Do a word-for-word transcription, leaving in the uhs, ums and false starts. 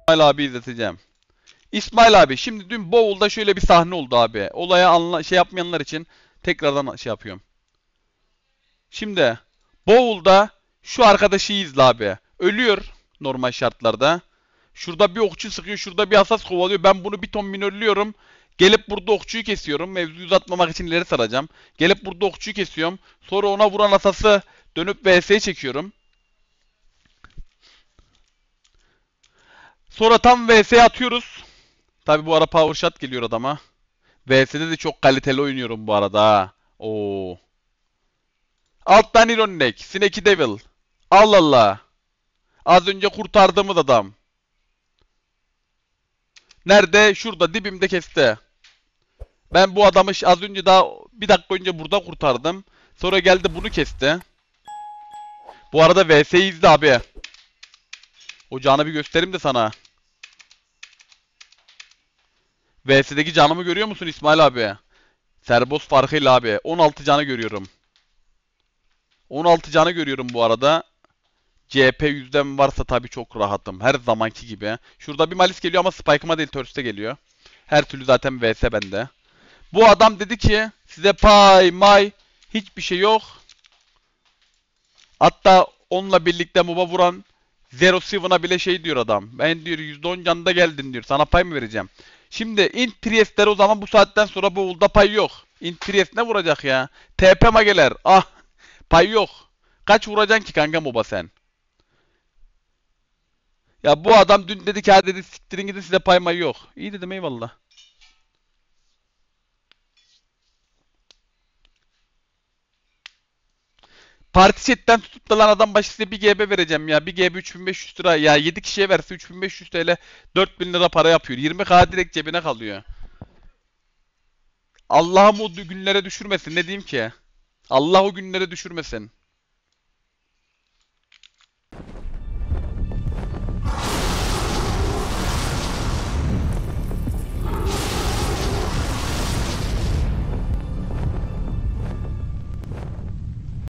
İsmail abi izleteceğim. İsmail abi şimdi dün Bowl'da şöyle bir sahne oldu abi. Olaya anla şey yapmayanlar için tekrardan şey yapıyorum. Şimdi Bowl'da şu arkadaşı izle abi. Ölüyor normal şartlarda. Şurada bir okçu sıkıyor, şurada bir asas kovalıyor. Ben bunu bir ton minörlüyorum. Gelip burada okçuyu kesiyorum. Mevzuyu uzatmamak için ileri saracağım. Gelip burada okçuyu kesiyorum. Sonra ona vuran asası dönüp V S'ye çekiyorum. Sonra tam V S'ye atıyoruz. Tabi bu ara power shot geliyor adama. V S'de de çok kaliteli oynuyorum bu arada ha. Oo. Alttan Ironek, Snake Devil. Allah Allah. Az önce kurtardığımız adam. Nerede? Şurada dibimde kesti. Ben bu adamı az önce daha bir dakika önce burada kurtardım. Sonra geldi bunu kesti. Bu arada V S'yi izle abi. Ocağını bir göstereyim de sana. V S'deki canımı görüyor musun İsmail abi? Serbos farkıyla abi. on altı canı görüyorum. on altı canı görüyorum bu arada. C P yüzdem varsa tabii çok rahatım. Her zamanki gibi. Şurada bir malis geliyor ama spike'ıma değil Thirst'e geliyor. Her türlü zaten V S bende. Bu adam dedi ki size pay may hiçbir şey yok. Hatta onunla birlikte moba vuran Zero Seven'a bile şey diyor adam. Ben diyor yüzde on canında geldin diyor. Sana pay mı vereceğim? Şimdi int Triest'ler o zaman bu saatten sonra bu ulda pay yok. Int Triest ne vuracak ya? T P mageler. Ah. Pay yok. Kaç vuracaksın ki kanka moba sen? Ya bu adam dün dedi ki ha dedi siktirin gidin size pay may yok. İyi dedim eyvallah. Parti chatten tutup da lan adam başı size bir G B vereceğim ya. Bir G B üç bin beş yüz lira. Ya yedi kişiye verse üç bin beş yüz T L dört bin lira para yapıyor. yirmi K direkt cebine kalıyor. Allah'ım o günlere düşürmesin. Ne diyeyim ki? Allah o günlere düşürmesin.